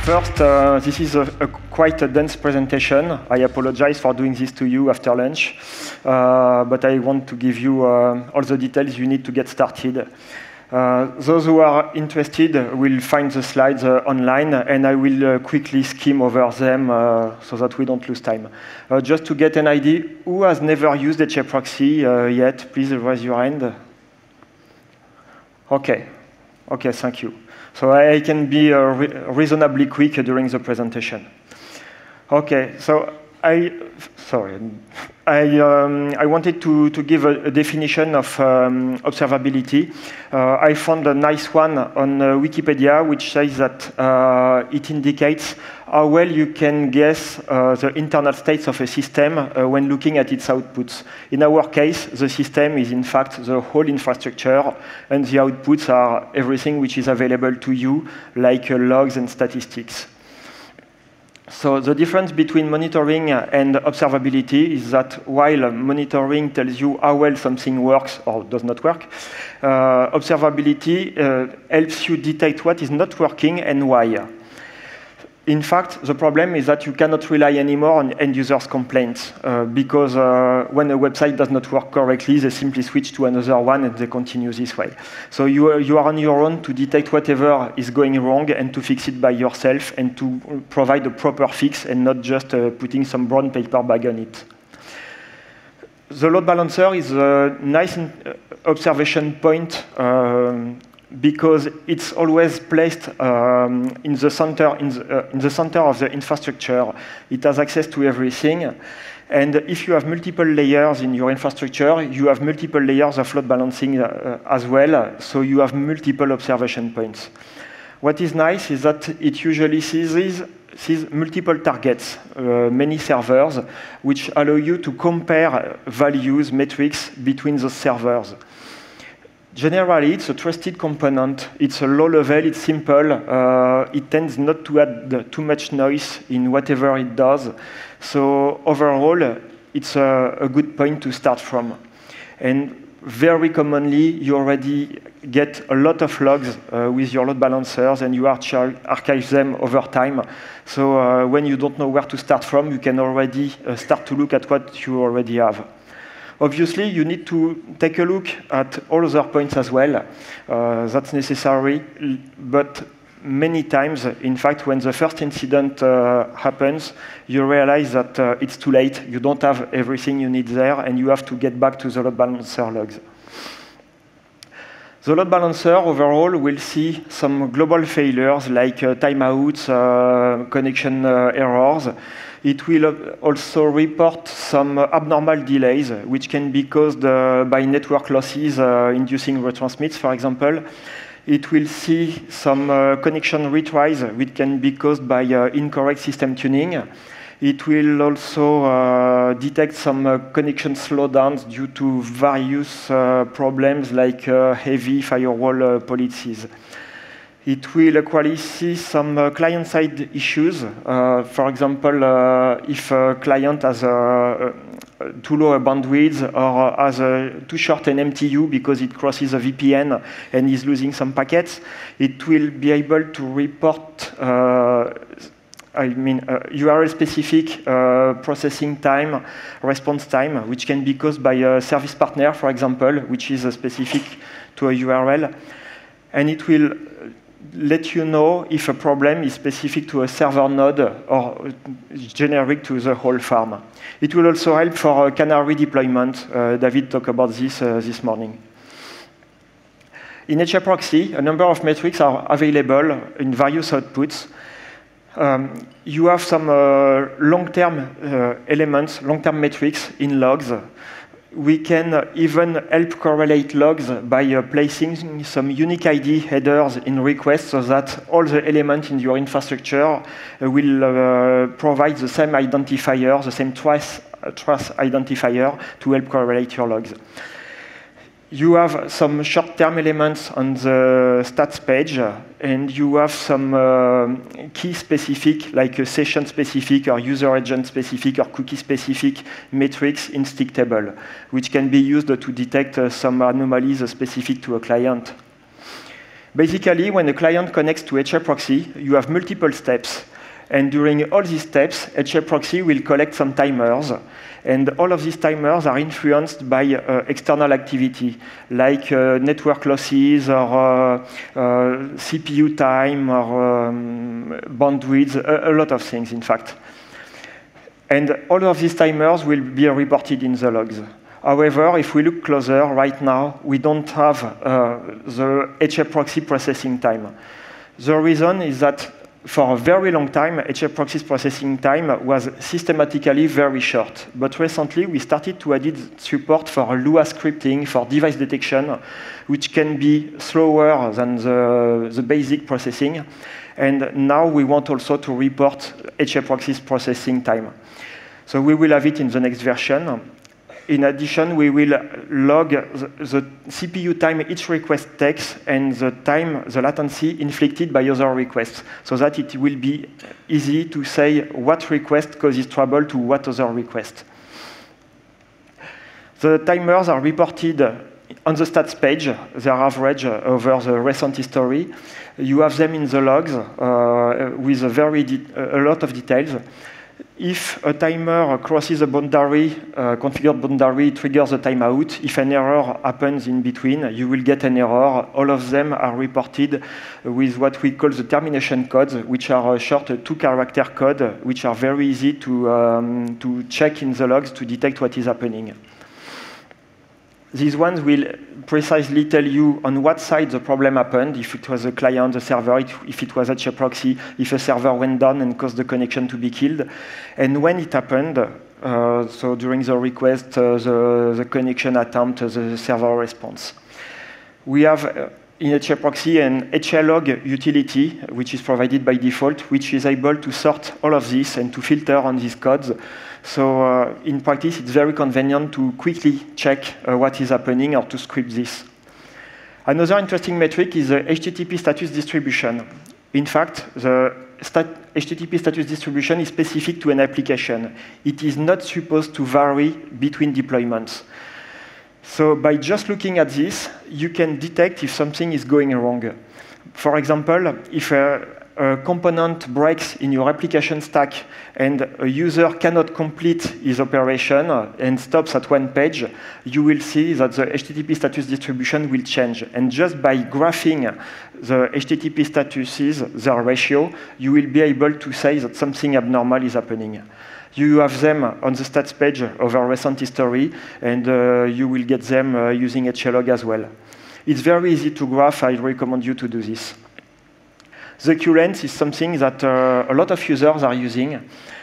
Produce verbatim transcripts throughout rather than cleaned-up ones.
First, uh, this is a, a quite a dense presentation. I apologize for doing this to you after lunch, uh, but I want to give you uh, all the details you need to get started. Uh, those who are interested will find the slides uh, online, and I will uh, quickly skim over them uh, so that we don't lose time. Uh, just to get an idea, who has never used HAProxy uh, yet? Please raise your hand. Okay, okay, thank you. So I can be uh, re reasonably quick during the presentation. Okay, so I, sorry, I, um, I wanted to, to give a, a definition of um, observability. Uh, I found a nice one on uh, Wikipedia, which says that uh, it indicates how well you can guess uh, the internal states of a system uh, when looking at its outputs. In our case, the system is in fact the whole infrastructure, and the outputs are everything which is available to you, like uh, logs and statistics. So the difference between monitoring and observability is that while monitoring tells you how well something works or does not work, uh, observability uh, helps you detect what is not working and why. In fact, the problem is that you cannot rely anymore on end users' complaints uh, because uh, when a website does not work correctly, they simply switch to another one and they continue this way. So you are, you are on your own to detect whatever is going wrong and to fix it by yourself and to provide a proper fix and not just uh, putting some brown paper bag on it. The load balancer is a nice observation point um, because it's always placed um, in the center in the, uh, in the center of the infrastructure. It has access to everything, and if you have multiple layers in your infrastructure, you have multiple layers of load balancing uh, as well. So you have multiple observation points. What is nice is that it usually sees sees multiple targets, uh, many servers, which allow you to compare values, metrics between those servers. Generally, it's a trusted component. It's a low level, it's simple. Uh, it tends not to add too much noise in whatever it does. So overall, it's a, a good point to start from. And very commonly, you already get a lot of logs uh, with your load balancers, and you archive them over time. So uh, when you don't know where to start from, you can already uh, start to look at what you already have. Obviously, you need to take a look at all other points as well. Uh, that's necessary, but many times, in fact, when the first incident uh, happens, you realize that uh, it's too late. You don't have everything you need there, and you have to get back to the load balancer logs. The load balancer overall will see some global failures like uh, timeouts, uh, connection uh, errors. It will also report some abnormal delays, which can be caused uh, by network losses uh, inducing retransmits, for example. It will see some uh, connection retries, which can be caused by uh, incorrect system tuning. It will also uh, detect some uh, connection slowdowns due to various uh, problems like uh, heavy firewall uh, policies. It will equally see some uh, client-side issues. Uh, for example, uh, if a client has a, a too low a bandwidth or has a too short an M T U because it crosses a V P N and is losing some packets, it will be able to report uh, I mean, uh, U R L-specific uh, processing time, response time, which can be caused by a service partner, for example, which is uh, specific to a U R L. And it will let you know if a problem is specific to a server node or generic to the whole farm. It will also help for canary deployment. Uh, David talked about this uh, this morning. In HAProxy, a number of metrics are available in various outputs. Um, you have some uh, long-term uh, elements, long-term metrics in logs. We can even help correlate logs by uh, placing some unique I D headers in requests so that all the elements in your infrastructure uh, will uh, provide the same identifier, the same trace, uh, trace identifier to help correlate your logs. You have some short-term elements on the stats page, and you have some uh, key-specific, like a session-specific or user-agent-specific or cookie-specific metrics in stick table, which can be used to detect uh, some anomalies specific to a client. Basically, when a client connects to H A proxy, you have multiple steps. And during all these steps, H A proxy will collect some timers. And all of these timers are influenced by uh, external activity, like uh, network losses or uh, uh, C P U time or um, bandwidth, a, a lot of things, in fact. And all of these timers will be reported in the logs. However, if we look closer, right now, we don't have uh, the H A proxy processing time. The reason is that for a very long time, H A proxy's processing time was systematically very short. But recently, we started to add support for Lua scripting for device detection, which can be slower than the, the basic processing. And now we want also to report H A proxy's processing time. So we will have it in the next version. In addition, we will log the, the C P U time each request takes and the time, the latency inflicted by other requests, so that it will be easy to say what request causes trouble to what other request. The timers are reported on the stats page, their average over the recent history. You have them in the logs uh, with a, very a lot of details. If a timer crosses a boundary, uh, configured boundary, triggers a timeout. If an error happens in between, you will get an error. All of them are reported with what we call the termination codes, which are a short two-character code, which are very easy to, um, to check in the logs to detect what is happening. These ones will precisely tell you on what side the problem happened, if it was a client, the server, if it was H A proxy, if a server went down and caused the connection to be killed, and when it happened, uh, so during the request, uh, the, the connection attempt, uh, the server response. We have uh, in H A proxy an H A log utility, which is provided by default, which is able to sort all of this and to filter on these codes. So uh, in practice, it's very convenient to quickly check uh, what is happening or to script this. Another interesting metric is the H T T P status distribution. In fact, the stat H T T P status distribution is specific to an application. It is not supposed to vary between deployments. So by just looking at this, you can detect if something is going wrong. For example, if a, a component breaks in your application stack and a user cannot complete his operation and stops at one page, you will see that the H T T P status distribution will change. And just by graphing the H T T P statuses, their ratio, you will be able to say that something abnormal is happening. You have them on the stats page of our recent history, and uh, you will get them uh, using H A log as well. It's very easy to graph. I recommend you to do this. The queue length is something that uh, a lot of users are using.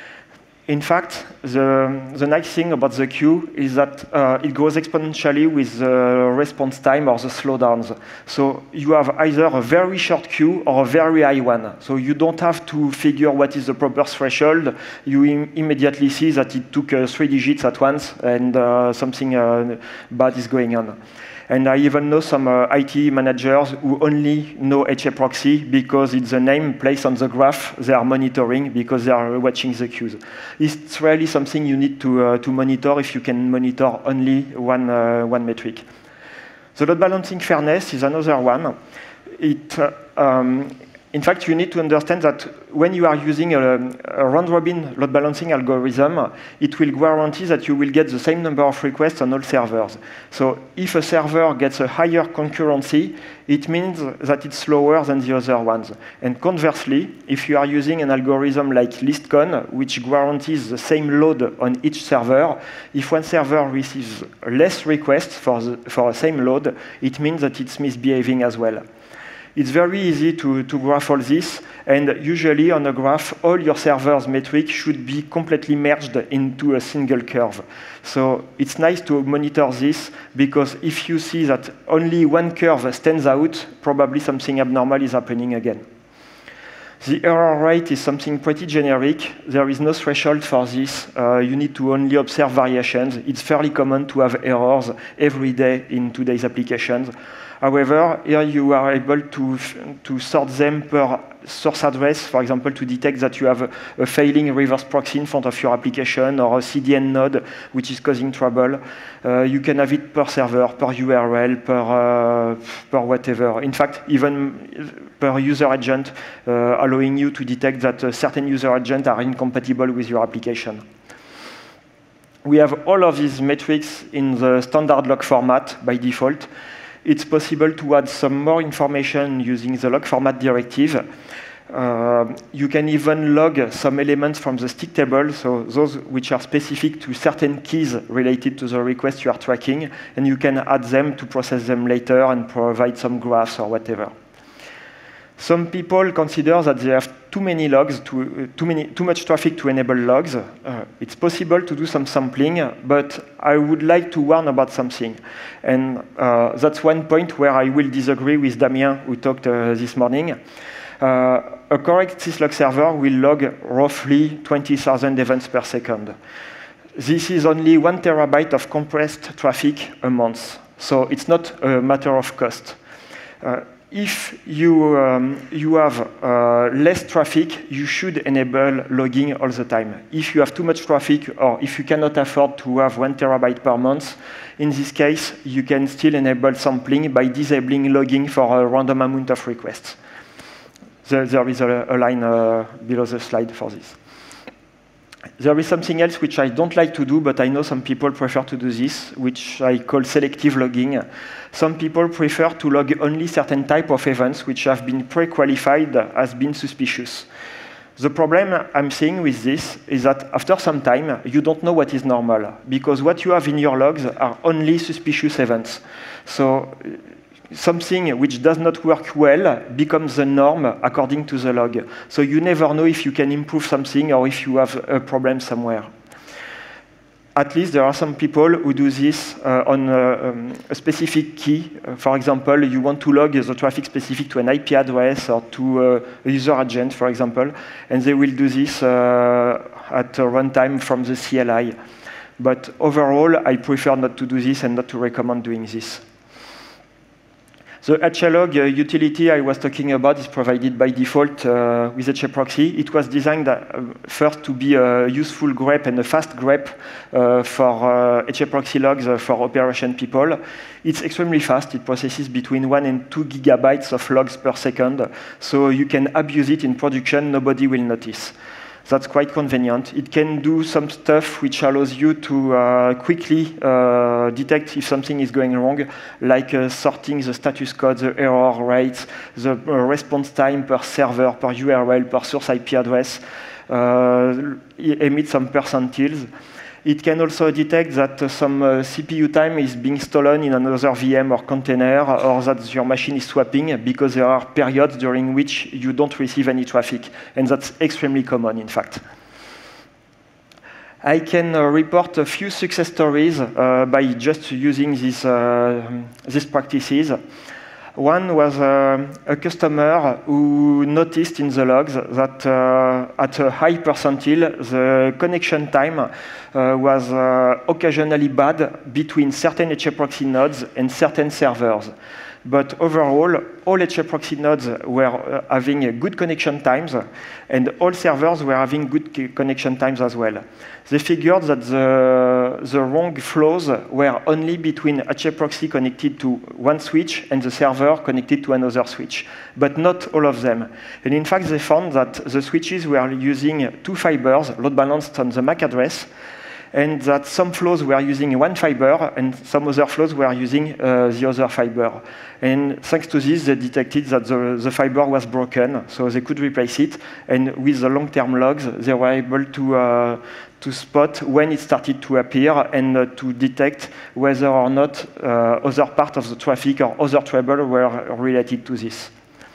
In fact, the, the nice thing about the queue is that uh, it grows exponentially with the response time or the slowdowns. So you have either a very short queue or a very high one. So you don't have to figure what is the proper threshold. You im immediately see that it took uh, three digits at once and uh, something uh, bad is going on. And I even know some uh, I T managers who only know H A proxy because it's the name placed on the graph they are monitoring because they are watching the queues. It's really something you need to, uh, to monitor if you can monitor only one, uh, one metric. The load balancing fairness is another one. It, uh, um, in fact, you need to understand that when you are using a, a round-robin load balancing algorithm, it will guarantee that you will get the same number of requests on all servers. So if a server gets a higher concurrency, it means that it's slower than the other ones. And conversely, if you are using an algorithm like ListCon, which guarantees the same load on each server, if one server receives less requests for the for the same load, it means that it's misbehaving as well. It's very easy to, to graph all this, and usually on a graph, all your server's metrics should be completely merged into a single curve. So it's nice to monitor this, because if you see that only one curve stands out, probably something abnormal is happening again. The error rate is something pretty generic. There is no threshold for this. Uh, you need to only observe variations. It's fairly common to have errors every day in today's applications. However, here you are able to, to sort them per source address, for example, to detect that you have a, a failing reverse proxy in front of your application or a C D N node which is causing trouble. Uh, you can have it per server, per U R L, per, uh, per whatever. In fact, even per user agent, uh, allowing you to detect that uh, certain user agents are incompatible with your application. We have all of these metrics in the standard log format by default. It's possible to add some more information using the log format directive. Uh, you can even log some elements from the stick table, so those which are specific to certain keys related to the request you are tracking, and you can add them to process them later and provide some graphs or whatever. Some people consider that they have too many logs, to, uh, too, many, too much traffic to enable logs. Uh, it's possible to do some sampling, but I would like to warn about something. And uh, that's one point where I will disagree with Damien, who talked uh, this morning. Uh, a correct syslog server will log roughly twenty thousand events per second. This is only one terabyte of compressed traffic a month, so it's not a matter of cost. Uh, If you, um, you have uh, less traffic, you should enable logging all the time. If you have too much traffic, or if you cannot afford to have one terabyte per month, in this case, you can still enable sampling by disabling logging for a random amount of requests. There, there is a, a line uh, below the slide for this. There is something else which I don't like to do, but I know some people prefer to do this, which I call selective logging. Some people prefer to log only certain type of events which have been pre-qualified as being suspicious. The problem I'm seeing with this is that after some time, you don't know what is normal, because what you have in your logs are only suspicious events. So something which does not work well becomes the norm according to the log. So you never know if you can improve something or if you have a problem somewhere. At least there are some people who do this uh, on uh, um, a specific key. Uh, for example, you want to log the traffic specific to an I P address or to uh, a user agent, for example, and they will do this uh, at a runtime from the C L I. But overall, I prefer not to do this and not to recommend doing this. The hlog uh, utility I was talking about is provided by default uh, with hproxy. It was designed uh, first to be a useful grep and a fast grep uh, for uh, hproxy logs uh, for operation people. It's extremely fast. It processes between one and two gigabytes of logs per second, so you can abuse it in production. Nobody will notice. That's quite convenient. It can do some stuff which allows you to uh, quickly uh, detect if something is going wrong, like uh, sorting the status code, the error rates, the uh, response time per server, per U R L, per source I P address, uh, emit some percentiles. It can also detect that uh, some uh, C P U time is being stolen in another V M or container, or that your machine is swapping, because there are periods during which you don't receive any traffic. And that's extremely common, in fact. I can uh, report a few success stories uh, by just using these, uh, these practices. One was uh, a customer who noticed in the logs that uh, at a high percentile, the connection time uh, was uh, occasionally bad between certain hproxy nodes and certain servers. But overall, all hproxy nodes were uh, having uh, good connection times, and all servers were having good connection times as well. They figured that the, the wrong flows were only between hproxy connected to one switch and the server connected to another switch, but not all of them. And in fact, they found that the switches were using two fibers load balanced on the M A C address, and that some flows were using one fiber and some other flows were using uh, the other fiber. And thanks to this, they detected that the, the fiber was broken, so they could replace it. And with the long-term logs, they were able to, uh, to spot when it started to appear and uh, to detect whether or not uh, other part of the traffic or other trouble were related to this.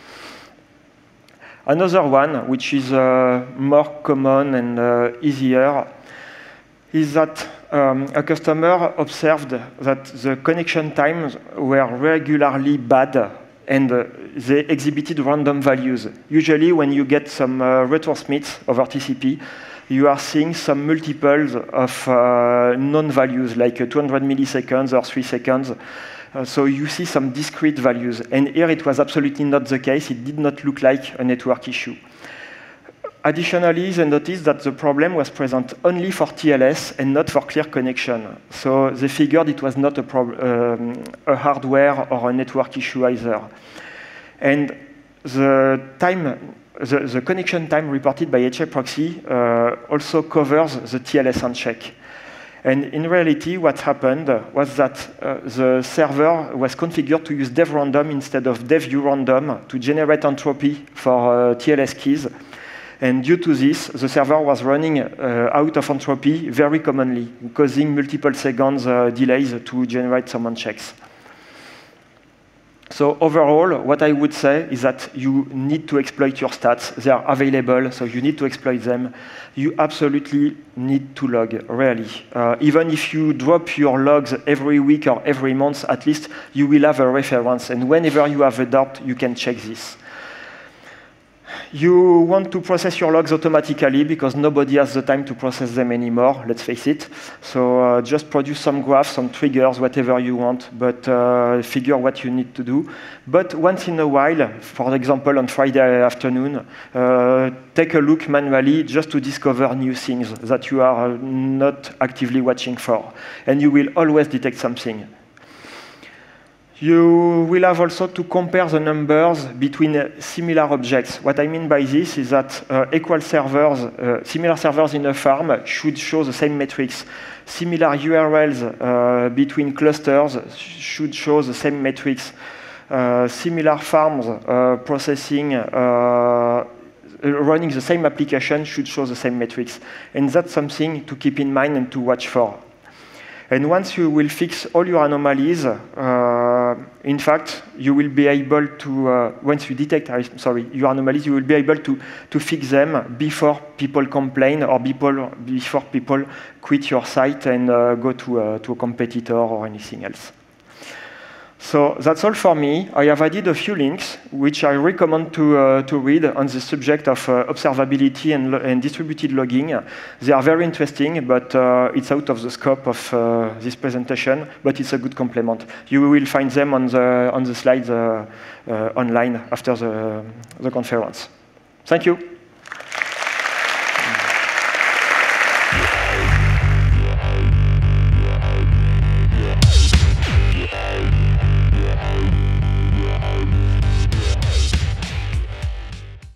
Another one, which is uh, more common and uh, easier, is that um, a customer observed that the connection times were regularly bad and uh, they exhibited random values. Usually, when you get some uh, retransmits over T C P, you are seeing some multiples of uh, known values, like uh, two hundred milliseconds or three seconds. Uh, so you see some discrete values. And here it was absolutely not the case. It did not look like a network issue. Additionally, they noticed that the problem was present only for T L S and not for clear connection. So they figured it was not a, um, a hardware or a network issue either. And the time, the, the connection time reported by H A proxy uh, also covers the T L S handshake. And in reality, what happened was that uh, the server was configured to use dev random instead of dev urandom to generate entropy for uh, T L S keys. And due to this, the server was running uh, out of entropy very commonly, causing multiple seconds uh, delays to generate some unchecks. So overall, what I would say is that you need to exploit your stats. They are available, so you need to exploit them. You absolutely need to log, really. Uh, even if you drop your logs every week or every month, at least you will have a reference. And whenever you have a doubt, you can check this. You want to process your logs automatically because nobody has the time to process them anymore, let's face it. So uh, just produce some graphs, some triggers, whatever you want, but uh, figure what you need to do. But once in a while, for example, on Friday afternoon, uh, take a look manually just to discover new things that you are not actively watching for. And you will always detect something. You will have also to compare the numbers between uh, similar objects. What I mean by this is that uh, equal servers, uh, similar servers in a farm should show the same metrics. Similar U R Ls uh, between clusters should show the same metrics. Uh, similar farms uh, processing, uh, running the same application should show the same metrics. And that's something to keep in mind and to watch for. And once you will fix all your anomalies, uh, in fact, you will be able to, uh, once you detect, uh, sorry, your anomalies, you will be able to, to fix them before people complain or before, before people quit your site and uh, go to, uh, to a competitor or anything else. So that's all for me. I have added a few links, which I recommend to, uh, to read on the subject of uh, observability and, and distributed logging. They are very interesting, but uh, it's out of the scope of uh, this presentation, but it's a good complement. You will find them on the, on the slides uh, uh, online after the, the conference. Thank you.